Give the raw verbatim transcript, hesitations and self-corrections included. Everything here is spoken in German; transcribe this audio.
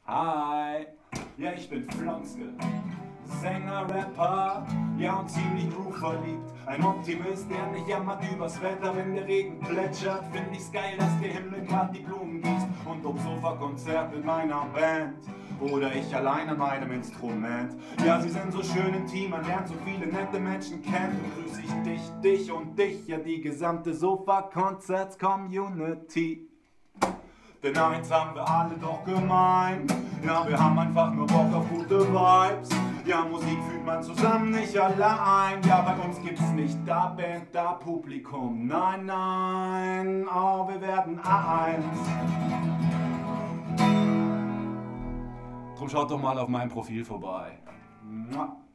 Hi, ja ich bin Flonske, Sänger, Rapper, ja und ziemlich groove-verliebt. Ein Optimist, der nicht jammert übers Wetter, wenn der Regen plätschert. Find ich's geil, dass der Himmel grad die Blumen gießt. Und ob Sofa-Konzert mit meiner Band oder ich allein an meinem Instrument. Ja, sie sind so schön intim, man lernt so viele nette Menschen kennen. Und grüß ich dich, dich und dich, ja die gesamte Sofa-Konzerts-Community. Denn eins haben wir alle doch gemein, ja wir haben einfach nur Bock auf gute Vibes. Ja, Musik fühlt man zusammen, nicht allein. Ja, bei uns gibt's nicht da Band, da Publikum. Nein, nein, oh, wir werden eins. Drum schaut doch mal auf meinem Profil vorbei. Mua.